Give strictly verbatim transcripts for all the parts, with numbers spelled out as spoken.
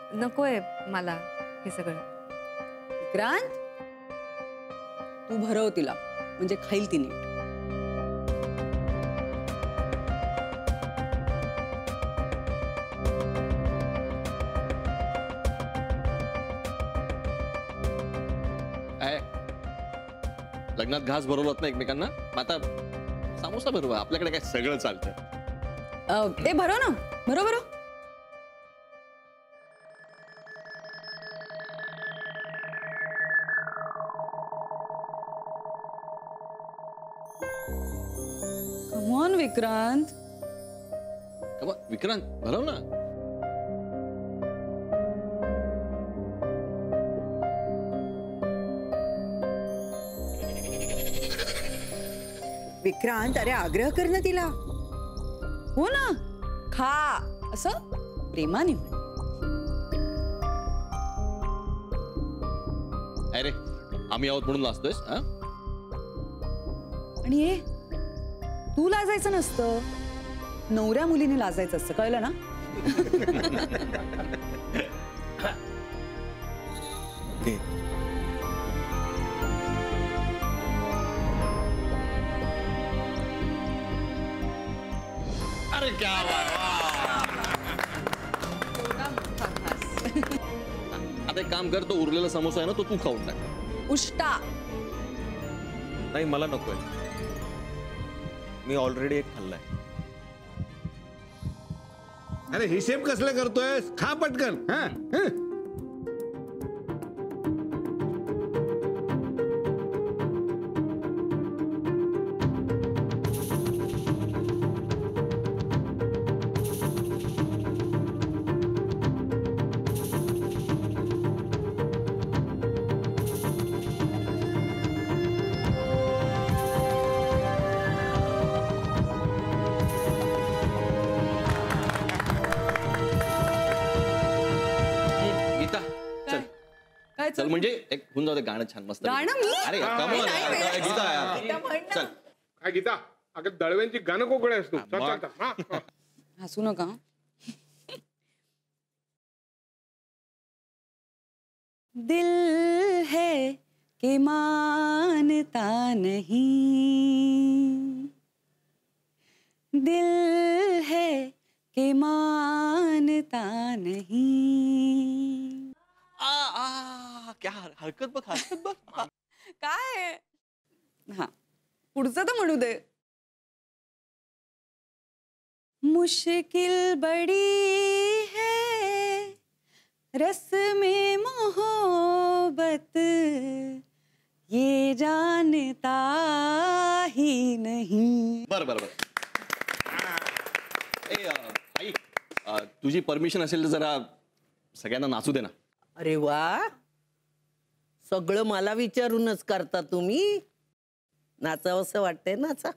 नकोय मला हे सगळं. विक्रांत, तू भरव तिला म्हणजे खाईल ती नीट. लग्नात घास भरवलात ना एकमेकांना, आता समोसा भरवा. आपल्याकडे काय सगळं चालतं. ते भरव ना, भरव भरव. Come on Vikrant. Come on Vikrant, भरव ना. विक्रांत, अरे आग्रह कर ना तिला. हो ना, खा असं प्रेमाने. अरे आम्ही आहोत म्हणून लाजतोयस. आणि हे तू लाजायचं नसतं, नवऱ्या मुलीने लाजायचं असतं, कळलं ना. अरे क्या बात. आता एक काम कर, तो उरलेला समोसा आहे ना, तो तू खाऊन टाक. उष्टा. नाही, मला नकोय. मी ऑलरेडी एक खाल्लाय. अरे हिशेब कसले करतोय, खा पटकन. हा चल म्हणजे एक होऊन जाऊ दे. गाणं छान मस्त. गाणं मी? अरे कम ऑन गीता यार. चल काय गीता, अगं दळव्यांची गाणं कोकळे असतो. हसू नका. दिल है कि मानता नहीं, दिल है कि मानता नहीं. आ आ क्या हरकत बघ, हरकत बघ. काय. हा पुढचं तर म्हणू दे. मुश्किल बड़ी है रस्मे मोहब्बत, ये जानता ही नहीं. बर बर बर. ए आई, तुझी परमिशन असेल तर जरा सगळ्यांना नाचू दे ना. अरे वा, सगळं मला विचारूनच करता तुम्ही. नाचावंसं वाटतंय, नाचा.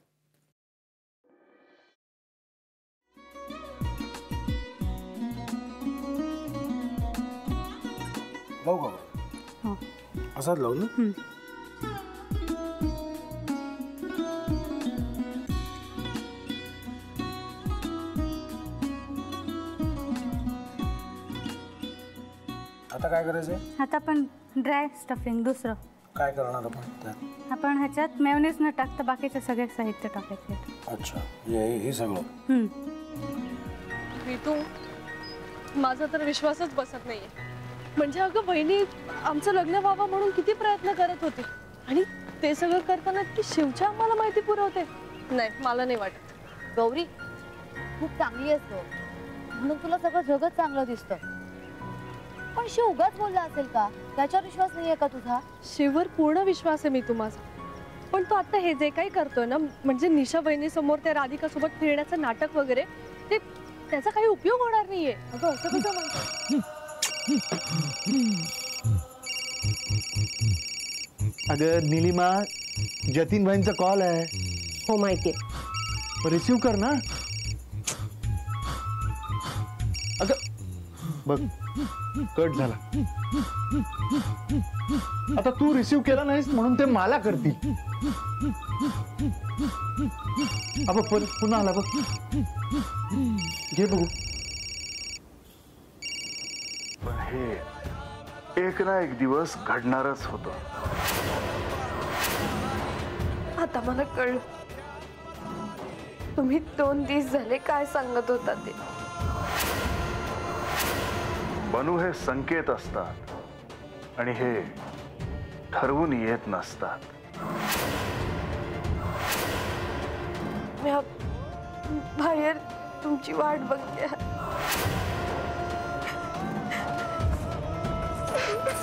लावू का? असाच लावू ना. आता काय करायचंय? आता आपण ड्राय स्टफिंग दुसरं काय करणार आपण त्यात? आपण ह्याच्यात मेयोनीज न टाकता बाकीचे सगळे साहित्य टाकायचे. अच्छा, हे हे सगळं. ऋतू, माझा तर विश्वासच बसत नाहीये. म्हणजे अगं बहिणी आमचं लग्न व्हावं म्हणून किती प्रयत्न करत होती, आणि ते सगळं करताना की शिवच्या आम्हाला माहिती पुरवते. नाही, मला नाही वाटत. गौरी खूप चांगली असतो म्हणून तुला सगळं जगत चांगलं दिसतं, पण शिव उगाच बोलला असेल का? त्याच्यावर विश्वास नाहीये का तुझा? शिववर पूर्ण विश्वास आहे मी तुम्हाला, पण तो आता हे जे काही करतोय ना, म्हणजे निशा बहिणी समोर त्या राधिका सोबत फिरण्याचं नाटक वगैरे, ते त्याचा काही उपयोग होणार नाहीये. अगं असं कसं म्हणतो? अगं नीलिमा, जतीन भाईंचा कॉल आहे. हो माहितीये, रिसीव कर ना. अगं बघ, कट झाला. आता तू रिसीव केला नाहीस म्हणून ते मला करतील. अब पुन्हा आला बघ, घे बघू. हे एक ना एक दिवस घडणारच होतं. आता मला कळलं तुम्ही दोन दिवस झाले काय सांगत होता ते. बनू हे संकेत असतात आणि हे ठरवून येत नसतात. मी बाहेर तुमची वाट बघते.